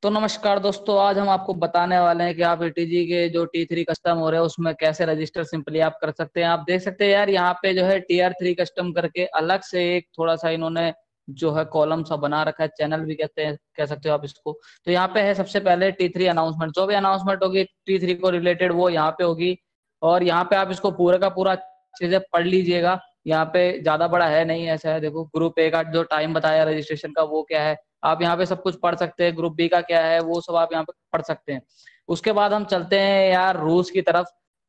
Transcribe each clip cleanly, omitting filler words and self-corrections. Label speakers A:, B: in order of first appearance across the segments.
A: तो नमस्कार दोस्तों, आज हम आपको बताने वाले हैं कि आप एटीजी के जो T3 कस्टम हो रहे हैं उसमें कैसे रजिस्टर सिंपली आप कर सकते हैं। आप देख सकते हैं यार, यहाँ पे जो है TR3 कस्टम करके अलग से एक थोड़ा सा इन्होंने जो है कॉलम सा बना रखा है, चैनल भी कहते हैं, कह सकते हो आप इसको। तो यहाँ पे है सबसे पहले T3 अनाउंसमेंट, जो भी अनाउंसमेंट होगी T3 को रिलेटेड वो यहाँ पे होगी। और यहाँ पे आप इसको पूरा का पूरा चीजें पढ़ लीजिएगा। यहाँ पे ज्यादा बड़ा है नहीं, ऐसा है। देखो, ग्रुप ए का जो टाइम बताया रजिस्ट्रेशन का वो क्या है, आप यहाँ पे सब कुछ पढ़ सकते हैं। ग्रुप बी का क्या है वो सब आप यहाँ पे पढ़ सकते हैं। उसके बाद हम चलते हैं यार रूल्स की तरफ।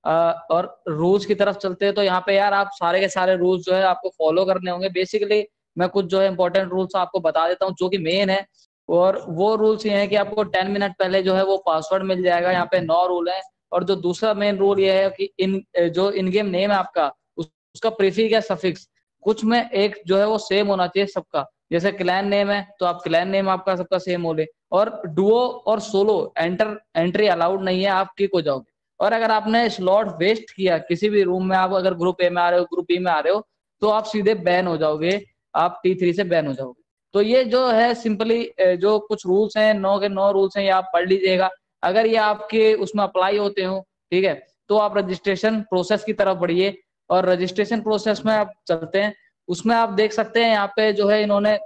A: और रूल्स की तरफ चलते हैं तो यहाँ पे यार आप सारे के सारे रूल्स जो है आपको फॉलो करने होंगे। बेसिकली मैं कुछ जो है इंपॉर्टेंट रूल्स आपको बता देता हूँ जो कि मेन है। और वो रूल्स ये है कि आपको 10 मिनट पहले जो है वो पासवर्ड मिल जाएगा। यहाँ पे 9 रूल है। और जो दूसरा मेन रूल ये है कि जो इन गेम नेम है आपका, उसका प्रीफिक्स या सफिक्स कुछ में एक जो है वो सेम होना चाहिए सबका। जैसे क्लैन नेम है तो आप क्लैन नेम आपका सबका सेम हो ले। और डुओ और सोलो एंट्री अलाउड नहीं है, आप किक हो जाओगे। और अगर आपने स्लॉट वेस्ट किया किसी भी रूम में, आप अगर ग्रुप ए में आ रहे हो, ग्रुप बी में आ रहे हो, तो आप सीधे बैन हो जाओगे, आप T3 से बैन हो जाओगे। तो ये जो है सिंपली जो कुछ रूल्स हैं, 9 के 9 रूल्स हैं, ये आप पढ़ लीजिएगा। अगर ये आपके उसमें अप्लाई होते हो, ठीक है, तो आप रजिस्ट्रेशन प्रोसेस की तरफ बढ़िए। और रजिस्ट्रेशन प्रोसेस में आप चलते हैं, उसमें आप देख सकते हैं यहाँ पे जो है इन्होंने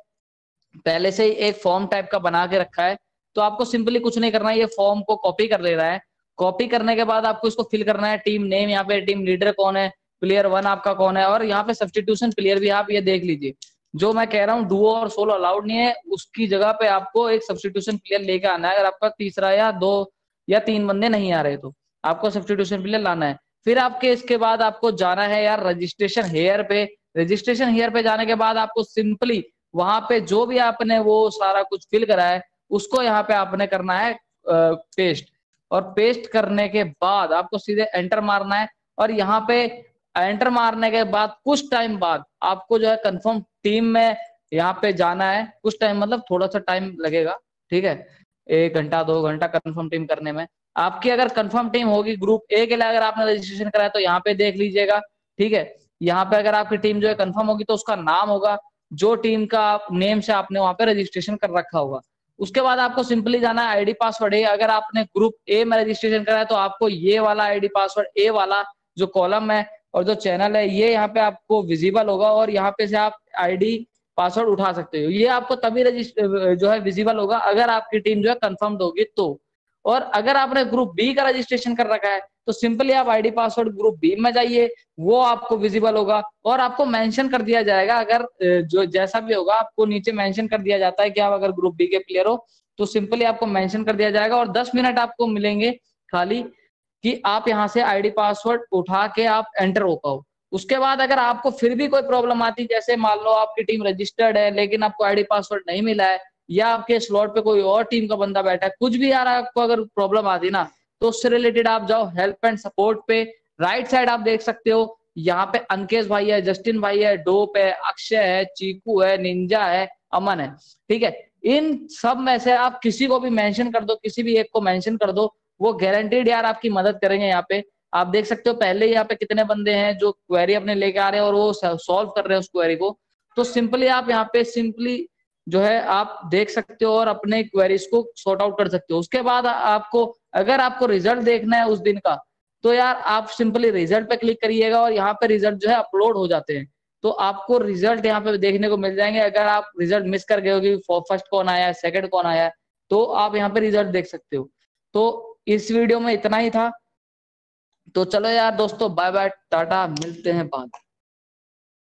A: पहले से ही एक फॉर्म टाइप का बना के रखा है। तो आपको सिंपली कुछ नहीं करना है, ये फॉर्म को कॉपी कर लेना है। कॉपी करने के बाद आपको इसको फिल करना है। टीम नेम, यहाँ पे टीम लीडर कौन है, प्लेयर 1 आपका कौन है, और यहाँ पे सब्स्टिट्यूशन प्लेयर भी आप ये देख लीजिए। जो मैं कह रहा हूँ डुओ और सोलो अलाउड नहीं है, उसकी जगह पे आपको एक सब्स्टिट्यूशन प्लेयर लेके आना है। अगर आपका तीसरा या 2 या 3 बंदे नहीं आ रहे तो आपको सब्स्टिट्यूशन प्लेयर लाना है। फिर आपके इसके बाद आपको जाना है यार रजिस्ट्रेशन हेयर पे। रजिस्ट्रेशन हेयर पे जाने के बाद आपको सिंपली वहां पे जो भी आपने वो सारा कुछ फिल करा है उसको यहाँ पे आपने करना है पेस्ट। और पेस्ट करने के बाद आपको सीधे एंटर मारना है। और यहाँ पे एंटर मारने के बाद कुछ टाइम बाद आपको जो है कंफर्म टीम में यहाँ पे जाना है। कुछ टाइम मतलब थोड़ा सा टाइम लगेगा, ठीक है, 1 घंटा 2 घंटा कंफर्म टीम करने में। आपकी अगर कंफर्म टीम होगी ग्रुप ए के लिए, अगर आपने रजिस्ट्रेशन कराया तो यहाँ पे देख लीजिएगा, ठीक है। यहाँ पे अगर आपकी टीम जो है कंफर्म होगी तो उसका नाम होगा जो टीम का नेम से आपने वहां पे रजिस्ट्रेशन कर रखा होगा। उसके बाद आपको सिंपली जाना है आईडी पासवर्ड है। अगर आपने ग्रुप ए में रजिस्ट्रेशन करा है तो आपको ये वाला आईडी पासवर्ड ए वाला जो कॉलम है और जो चैनल है ये यहाँ पे आपको विजिबल होगा। और यहाँ पे से आप आईडी पासवर्ड उठा सकते हो। ये आपको तभी रजिस्टर जो है विजिबल होगा अगर आपकी टीम जो है कंफर्म्ड होगी तो। और अगर आपने ग्रुप बी का रजिस्ट्रेशन कर रखा है तो सिंपली आप आईडी पासवर्ड ग्रुप बी में जाइए, वो आपको विजिबल होगा। और आपको मेंशन कर दिया जाएगा, अगर जो जैसा भी होगा आपको नीचे मेंशन कर दिया जाता है कि आप अगर ग्रुप बी के प्लेयर हो तो सिंपली आपको मेंशन कर दिया जाएगा। और 10 मिनट आपको मिलेंगे खाली कि आप यहाँ से आईडी पासवर्ड उठा के आप एंटर हो पाओ। उसके बाद अगर आपको फिर भी कोई प्रॉब्लम आती, जैसे मान लो आपकी टीम रजिस्टर्ड है लेकिन आपको आईडी पासवर्ड नहीं मिला है, या आपके स्लॉट पे कोई और टीम का बंदा बैठा है, कुछ भी यार आपको अगर प्रॉब्लम आती ना, तो उससे रिलेटेड आप जाओ हेल्प एंड सपोर्ट पे। राइट साइड आप देख सकते हो, यहाँ पे अंकेश भाई है, जस्टिन भाई है, डोप है, अक्षय है, चीकू है, निंजा है, अमन है, ठीक है। इन सब में से आप किसी को भी मेंशन कर दो, किसी भी एक को मेंशन कर दो, वो गारंटीड यार आपकी मदद करेंगे। यहाँ पे आप देख सकते हो पहले यहाँ पे कितने बंदे हैं जो क्वेरी अपने लेके आ रहे हैं और वो सॉल्व कर रहे हैं उस क्वेरी को। तो सिंपली आप यहाँ पे सिंपली जो है आप देख सकते हो और अपने क्वेरीज को सॉर्ट आउट कर सकते हो। उसके बाद आपको अगर आपको रिजल्ट देखना है उस दिन का, तो यार आप सिंपली रिजल्ट पे क्लिक करिएगा और यहाँ पे रिजल्ट जो है अपलोड हो जाते हैं। तो आपको रिजल्ट यहाँ पे देखने को मिल जाएंगे। अगर आप रिजल्ट मिस कर गए हो कि फर्स्ट कौन आया है, सेकंड कौन आया है, तो आप यहाँ पे रिजल्ट देख सकते हो। तो इस वीडियो में इतना ही था। तो चलो यार दोस्तों, बाय बाय, टाटा, मिलते हैं बाद।